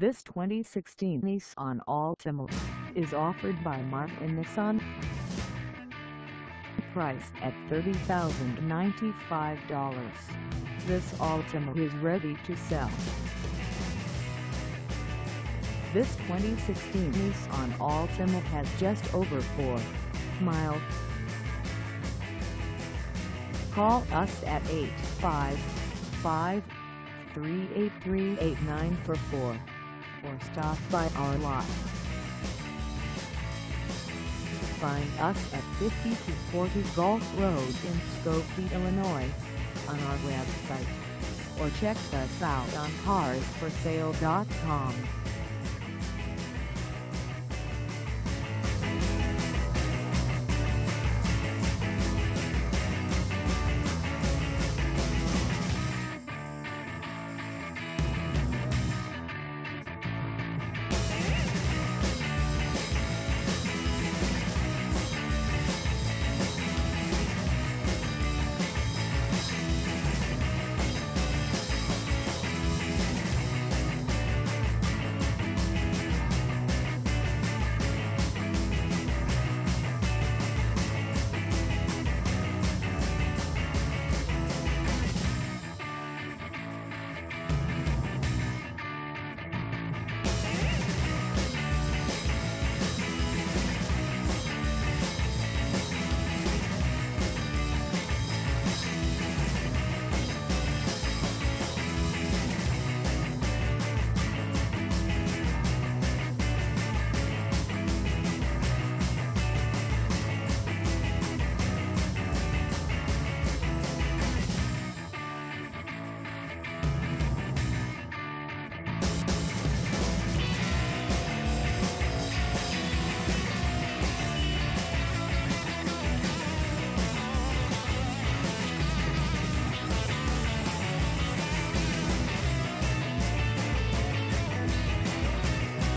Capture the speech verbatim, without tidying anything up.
This twenty sixteen Nissan Altima is offered by Martin Nissan. Price at thirty thousand ninety-five dollars. This Altima is ready to sell. This twenty sixteen Nissan Altima has just over four miles. Call us at eight five five, three eight three, eight nine four four or stop by our lot. Find us at fifty-two forty Golf Road in Skokie, Illinois on our website, or check us out on cars for sale dot com.